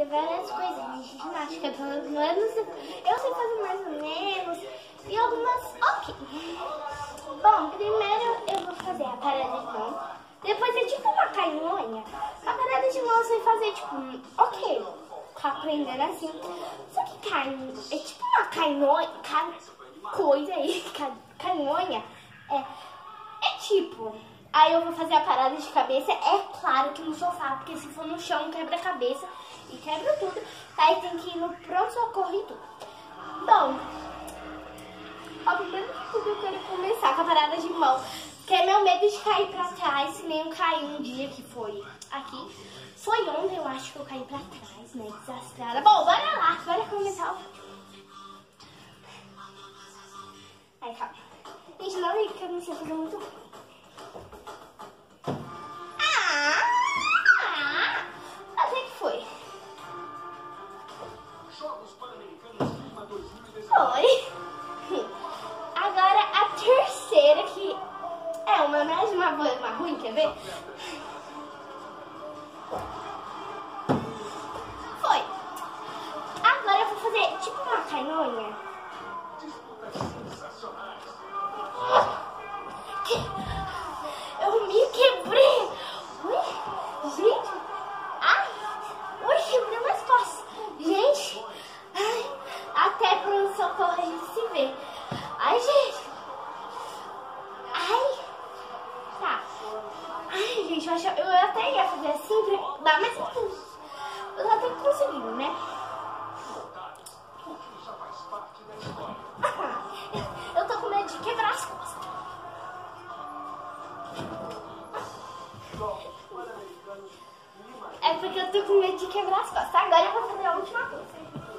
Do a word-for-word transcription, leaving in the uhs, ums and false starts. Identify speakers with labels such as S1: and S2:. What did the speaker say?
S1: fazer várias coisas de ginástica, pelo menos eu sei fazer mais ou menos, e algumas ok. Bom, primeiro eu vou fazer a parada de mão, depois é tipo uma canhonha. A parada de mão eu sei fazer tipo, ok, tá aprendendo assim, só que canhonha, é tipo uma canhonha, can, coisa aí, can, canhonha, é, é tipo... Aí eu vou fazer a parada de cabeça, é claro que no sofá, porque se for no chão quebra a cabeça e quebra tudo. Aí tem que ir no pronto-socorro e tudo. Bom, ó, primeiro de tudo eu quero começar com a parada de mão, que é meu medo de cair pra trás, que nem eu caí um dia que foi aqui. Foi ontem, eu acho que eu caí pra trás, né, desastrada. Bom, bora lá, bora começar o vídeo. Aí, calma. Gente, não liga que eu não sei fazer muito bem. Foi. Agora a terceira, que é uma mais uma, uma ruim, quer ver? Foi. Agora eu vou fazer tipo uma canhonha. Eu me quebrei. Ui, gente. Ai, ui, quebrei umas costas. Gente, ai, até pro socorro a gente se vê. Ai, gente. Ai. Tá. Ai, gente, eu, acho, eu até ia fazer assim pra dar mais impulso. Eu até conseguindo, né? Eu tô com medo de quebrar as costas. É porque eu tô com medo de quebrar as costas. Agora eu vou fazer a última coisa.